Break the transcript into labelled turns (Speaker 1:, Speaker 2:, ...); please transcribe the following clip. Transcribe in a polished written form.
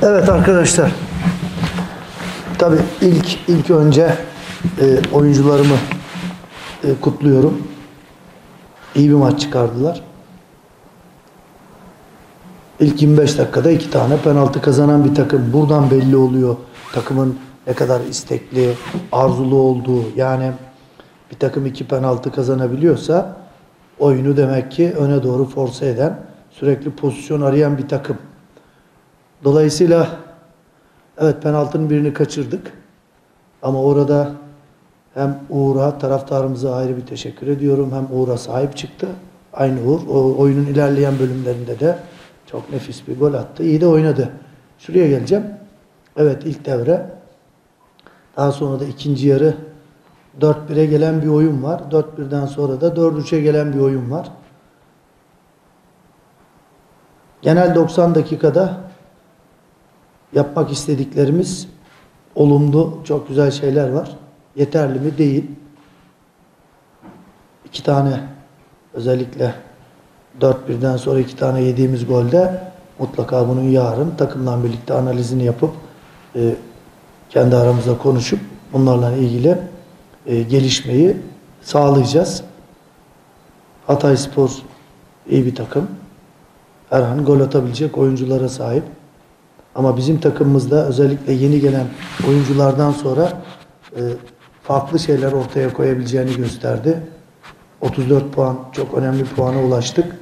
Speaker 1: Evet arkadaşlar, tabii ilk önce oyuncularımı kutluyorum. İyi bir maç çıkardılar. İlk 25 dakikada 2 tane penaltı kazanan bir takım. Buradan belli oluyor takımın ne kadar istekli, arzulu olduğu. Yani bir takım 2 penaltı kazanabiliyorsa oyunu demek ki öne doğru force eden, sürekli pozisyon arayan bir takım. Dolayısıyla evet, penaltının birini kaçırdık. Ama orada hem Uğur'a, taraftarımıza ayrı bir teşekkür ediyorum. Hem Uğur'a sahip çıktı. Aynı Uğur. O oyunun ilerleyen bölümlerinde de çok nefis bir gol attı. İyi de oynadı. Şuraya geleceğim. Evet, ilk devre. Daha sonra da ikinci yarı 4-1'e gelen bir oyun var. 4-1'den sonra da 4-3'e gelen bir oyun var. Genel 90 dakikada yapmak istediklerimiz olumlu, çok güzel şeyler var. Yeterli mi? Değil. 2 tane, özellikle 4-1'den sonra 2 tane yediğimiz golde mutlaka bunun yarın takımla birlikte analizini yapıp kendi aramızda konuşup bunlarla ilgili gelişmeyi sağlayacağız. Hatayspor iyi bir takım. Her an gol atabilecek oyunculara sahip. Ama bizim takımımızda özellikle yeni gelen oyunculardan sonra farklı şeyler ortaya koyabileceğini gösterdi. 34 puan, çok önemli puana ulaştık.